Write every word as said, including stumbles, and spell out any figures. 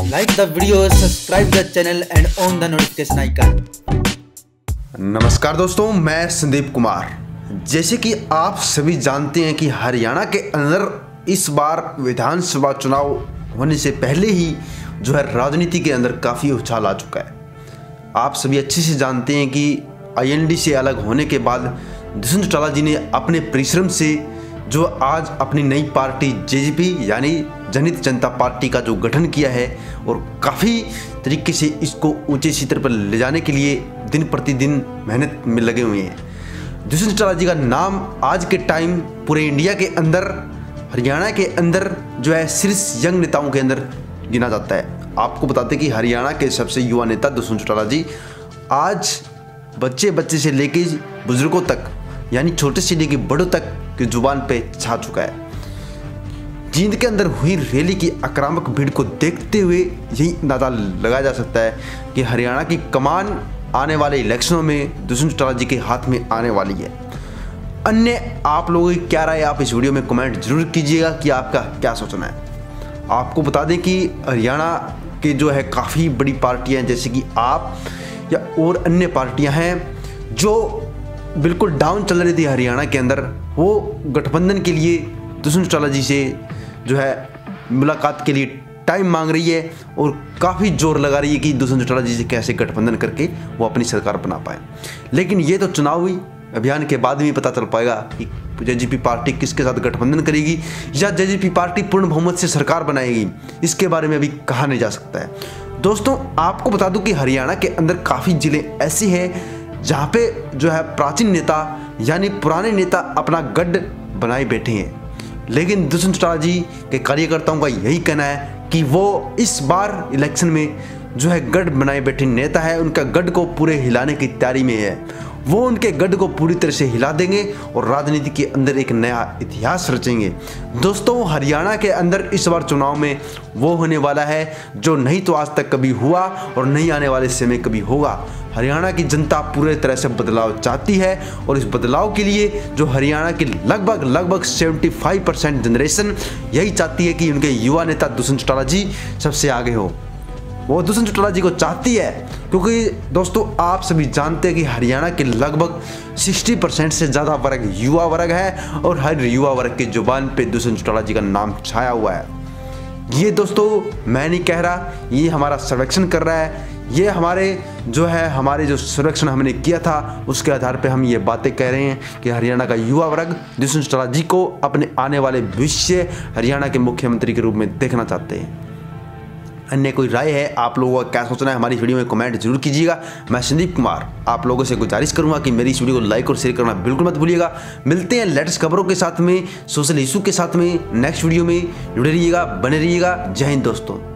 Like the video, subscribe the channel and on the notification icon. नमस्कार दोस्तों, मैं संदीप कुमार। जैसे कि आप सभी जानते हैं कि हरियाणा के अंदर इस बार विधानसभा चुनाव होने से पहले ही जो है राजनीति के अंदर काफ़ी उछाल आ चुका है। आप सभी अच्छे से जानते हैं कि आईएनडी से अलग होने के बाद दुष्यंत चौटाला जी ने अपने परिश्रम से जो आज अपनी नई पार्टी जेजेपी यानी जनहित जनता पार्टी का जो गठन किया है और काफ़ी तरीके से इसको ऊंचे शिखर पर ले जाने के लिए दिन प्रतिदिन मेहनत में लगे हुए हैं। दुष्यंत चौटाला जी का नाम आज के टाइम पूरे इंडिया के अंदर, हरियाणा के अंदर जो है शीर्ष यंग नेताओं के अंदर गिना जाता है। आपको बताते कि हरियाणा के सबसे युवा नेता दुष्यंत चौटाला जी आज बच्चे बच्चे से लेके बुजुर्गों तक यानी छोटे से लेके बड़ों तक की जुबान पे छा चुका है। जींद के अंदर हुई रैली की आक्रामक भीड़ को देखते हुए यही अंदाजा लगाया जा सकता है कि हरियाणा की कमान आने वाले इलेक्शनों में दुष्यंत चौटाला जी के हाथ में आने वाली है। अन्य आप लोगों की क्या राय, आप इस वीडियो में कमेंट जरूर कीजिएगा कि आपका क्या सोचना है। आपको बता दें कि हरियाणा के जो है काफ़ी बड़ी पार्टियां हैं, जैसे कि आप या और अन्य पार्टियां हैं जो बिल्कुल डाउन चल रही थी हरियाणा के अंदर, वो गठबंधन के लिए दुष्यंत चौटाला जी से जो है मुलाकात के लिए टाइम मांग रही है और काफ़ी जोर लगा रही है कि दुष्यंत चौटाला जी से कैसे गठबंधन करके वो अपनी सरकार बना पाए। लेकिन ये तो चुनावी अभियान के बाद भी पता चल पाएगा कि जेजेपी पार्टी किसके साथ गठबंधन करेगी या जेजेपी पार्टी पूर्ण बहुमत से सरकार बनाएगी, इसके बारे में अभी कहा नहीं जा सकता है। दोस्तों, आपको बता दूं कि हरियाणा के अंदर काफ़ी ज़िले ऐसे हैं जहाँ पे जो है प्राचीन नेता यानी पुराने नेता अपना गढ़ बनाए बैठे हैं। लेकिन दुष्यंत चौटाला जी के कार्यकर्ताओं का यही कहना है कि वो इस बार इलेक्शन में जो है गढ़ बनाए बैठे नेता है, उनका गढ़ को पूरे हिलाने की तैयारी में है। वो उनके गढ़ को पूरी तरह से हिला देंगे और राजनीति के अंदर एक नया इतिहास रचेंगे। दोस्तों, हरियाणा के अंदर इस बार चुनाव में वो होने वाला है जो नहीं तो आज तक कभी हुआ और नहीं आने वाले समय कभी होगा। हरियाणा की जनता पूरे तरह से बदलाव चाहती है और इस बदलाव के लिए जो हरियाणा की लगभग लगभग पचहत्तर परसेंट जनरेशन यही चाहती है कि उनके युवा नेता दुष्यंत चौटाला जी सबसे आगे हो। वो दुष्यंत चौटाला जी को चाहती है क्योंकि दोस्तों आप सभी जानते हैं कि हरियाणा के लगभग साठ परसेंट से ज़्यादा वर्ग युवा वर्ग है और हर युवा वर्ग की जुबान पे दुष्यंत चौटाला जी का नाम छाया हुआ है। ये दोस्तों मैं नहीं कह रहा, ये हमारा सर्वेक्षण कर रहा है। ये हमारे जो है हमारे जो सर्वेक्षण हमने किया था उसके आधार पे हम ये बातें कह रहे हैं कि हरियाणा का युवा वर्ग दुष्यंत चौटाला जी को अपने आने वाले भविष्य हरियाणा के मुख्यमंत्री के रूप में देखना चाहते हैं। अन्य कोई राय है, आप लोगों का क्या सोचना है, हमारी वीडियो में कमेंट जरूर कीजिएगा। मैं संदीप कुमार आप लोगों से गुजारिश करूंगा कि मेरी इस वीडियो को लाइक और शेयर करना बिल्कुल मत भूलिएगा। मिलते हैं लेटेस्ट खबरों के साथ में, सोशल इशू के साथ में नेक्स्ट वीडियो में। जुड़े रहिएगा, बने रहिएगा। जय हिंद दोस्तों।